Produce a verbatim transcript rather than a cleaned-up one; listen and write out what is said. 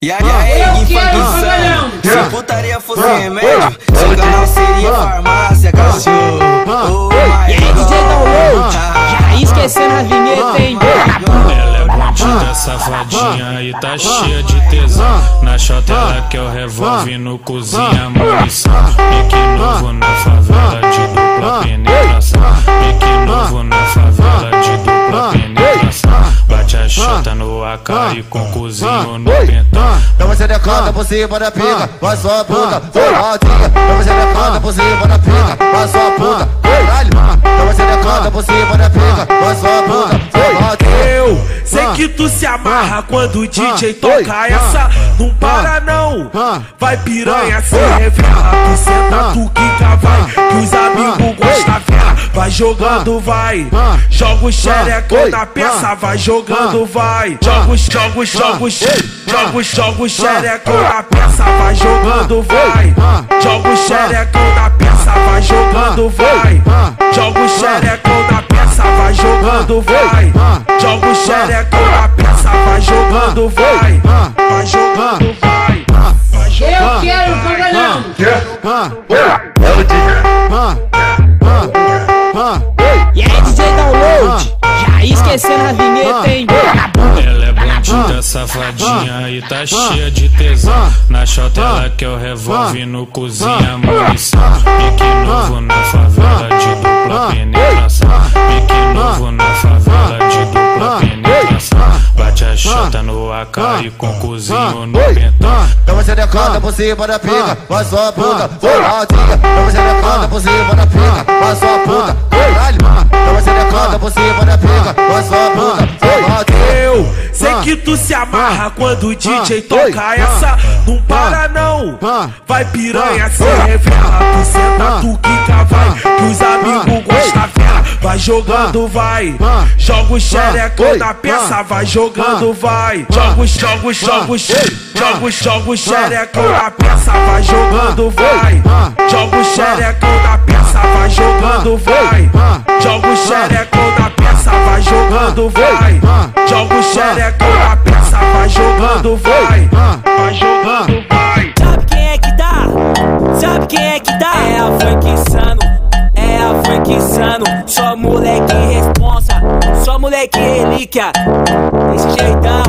E aí, infantilizando, se putaria fosse remédio, seu canal seria farmácia, cachorro. E aí, D J Download, já esquecendo a vinheta, hein? Ela é bandida, safadinha e tá cheia de tesão. Na chota ela quer o revólver, no cozinha munição. Pique novo na favela de dupla penetração. Pique novo na favela de dupla penetração. Bate a chota no A K e com cozinho no pentão. Toma xerecada por cima da pica, vai sua puta, foi maldinha. Toma xerecada por cima da pica, vai sua puta, caralho. Toma xerecada por cima da pica, vai sua puta, foi maldinha. Eu sei que tu se amarra quando o D J toca essa. Não para não, vai piranha, se revela. Tu senta, tu quica, vai, que os amigos gostam vela. Vai jogando, vai, joga o xerecão na peça. Vai jogando, vai, joga, joga, joga, joga, joga o xerecão na peça. Vai jogando, vai, joga o xerecão na peça. Vai jogando, vai, joga o xerecão na peça. Vai jogando, vai, joga o xerecão na peça. Vai jogando, vai, vai jogando, vai. Eu quero pagalhão. E aí, D J Download, já esquecendo a vinheta, hein? Ela é bandida, safadinha e tá cheia de tesão. Na chota ela quer o revólver, no cozinha munição. Pique novo na favela de dupla penetração. Pique novo na favela de dupla penetração. Bate a chota no A K e com cozinho no pentão. Toma xerecada por cima da pica, vai sua puta, foi maldinha. Toma xerecada por cima da pica, vai sua puta, caralho. Toma xerecada por cima da pica, vai sua puta, foi maldinha. Eu sei que tu se amarra quando o D J toca essa. Não para não, vai piranha, se revela. Tu senta, tu quica, vai, que os amigos gostam vela. Vai jogando, vai, joga o xerecão na peça. Vai jogando, vai, joga, joga, joga, joga, joga o xerecão na peça. Vai jogando, vai, joga o xerecão na peça. Vai jogando, vai, joga o xerecão na peça. Vai jogando, vai, joga o xerecão na peça. Vai jogando, vai, vai jogando, vai. Sabe quem é que dá? Sabe quem é que dá? É a Funk Insano, é a Funk Insano. Só moleque responsa, só moleque relíquia. Desse jeitão.